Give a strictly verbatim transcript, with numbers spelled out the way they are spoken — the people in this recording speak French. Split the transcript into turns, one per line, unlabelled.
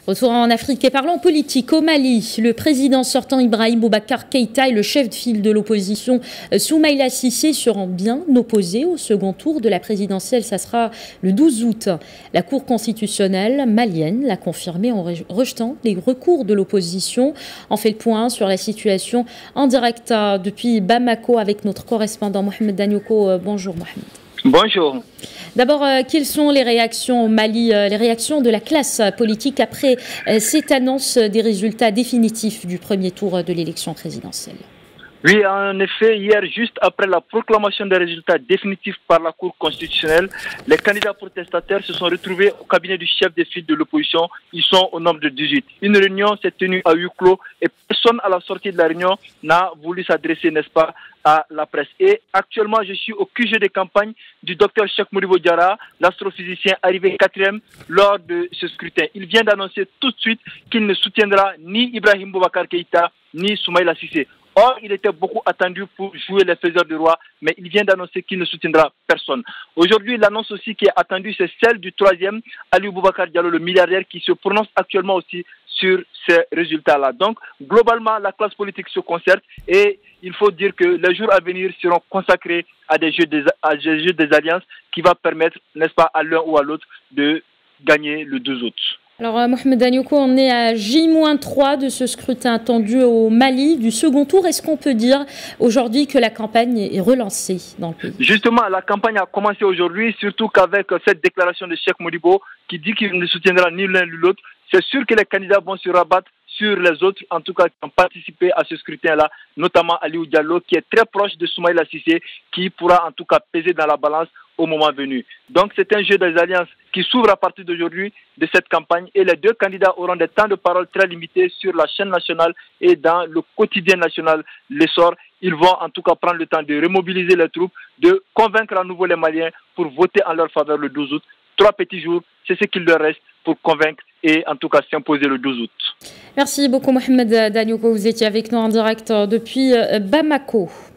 Retour en Afrique et parlons politique. Au Mali, le président sortant Ibrahim Boubacar Keïta et le chef de file de l'opposition Soumaïla Cissé seront bien opposés au second tour de la présidentielle. Ça sera le douze août. La Cour constitutionnelle malienne l'a confirmé en rejetant les recours de l'opposition. On fait le point sur la situation en direct depuis Bamako avec notre correspondant Mohamed Danioko. Bonjour Mohamed.
Bonjour.
D'abord, euh, quelles sont les réactions au Mali, euh, les réactions de la classe politique après euh, cette annonce des résultats définitifs du premier tour de l'élection présidentielle?
Oui, en effet, hier, juste après la proclamation des résultats définitifs par la Cour constitutionnelle, les candidats protestataires se sont retrouvés au cabinet du chef de file de l'opposition. Ils sont au nombre de dix-huit. Une réunion s'est tenue à huis clos et personne à la sortie de la réunion n'a voulu s'adresser, n'est-ce pas, à la presse. Et actuellement, je suis au Q G de campagne du docteur Cheikh Modibo Diarra, l'astrophysicien arrivé quatrième lors de ce scrutin. Il vient d'annoncer tout de suite qu'il ne soutiendra ni Ibrahim Boubacar Keïta, ni Soumaïla Cissé. Or, il était beaucoup attendu pour jouer les faiseurs de roi, mais il vient d'annoncer qu'il ne soutiendra personne. Aujourd'hui, l'annonce aussi qui est attendue, c'est celle du troisième, Ali Boubacar Diallo, le milliardaire, qui se prononce actuellement aussi sur ces résultats-là. Donc, globalement, la classe politique se concerte et il faut dire que les jours à venir seront consacrés à des jeux des, à des, jeux des alliances qui va permettre, n'est-ce pas, à l'un ou à l'autre de gagner le deux août.
Alors, euh, Mohamed Danioko, on est à J trois de ce scrutin attendu au Mali du second tour. Est-ce qu'on peut dire aujourd'hui que la campagne est relancée dans le pays?
Justement, la campagne a commencé aujourd'hui, surtout qu'avec cette déclaration de Cheikh Modibo qui dit qu'il ne soutiendra ni l'un ni l'autre, c'est sûr que les candidats vont se rabattre sur les autres, en tout cas qui ont participé à ce scrutin-là, notamment Aliou Diallo, qui est très proche de Soumaïla Cissé, qui pourra en tout cas peser dans la balance au moment venu. Donc c'est un jeu des alliances qui s'ouvre à partir d'aujourd'hui de cette campagne et les deux candidats auront des temps de parole très limités sur la chaîne nationale et dans le quotidien national L'Essor. Ils vont en tout cas prendre le temps de remobiliser les troupes, de convaincre à nouveau les Maliens pour voter en leur faveur le douze août. Trois petits jours, c'est ce qu'il leur reste pour convaincre et en tout cas s'imposer le douze août.
Merci beaucoup Mohamed Danioko, vous étiez avec nous en direct depuis Bamako.